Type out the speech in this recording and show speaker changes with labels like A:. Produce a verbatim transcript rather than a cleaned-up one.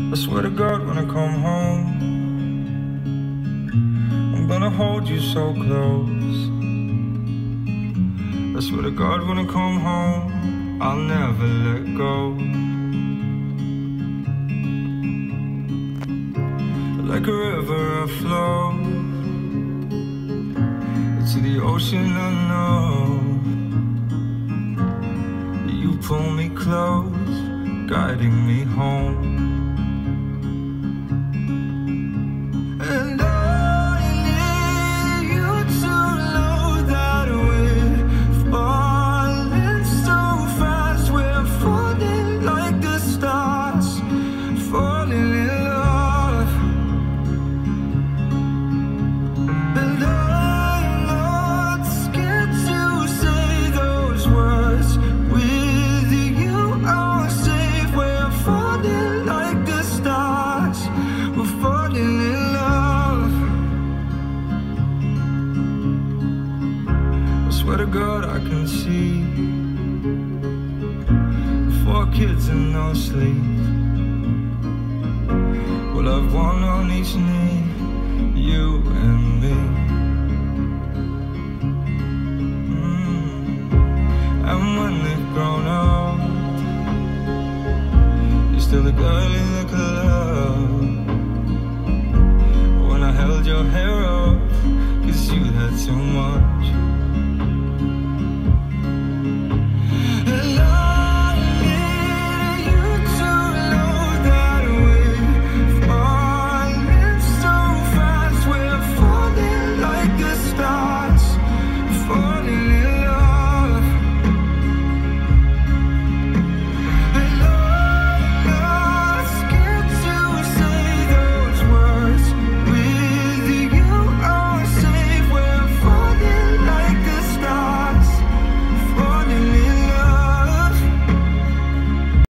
A: I swear to God, when I come home, I'm gonna hold you so close. I swear to God, when I come home, I'll never let go. Like a river I flow to the ocean I know. You pull me close, guiding me home. And I need you to know that we're falling so fast. We're falling like the stars, falling in love. And I'm not scared to say those words. With you I'm safe. We're falling like the stars, we're falling in love. I swear to God, I can see four kids and no sleep. We'll have one on each knee, you and me. mm. And when they've grown up, you're still the girl in the club. When I held your hair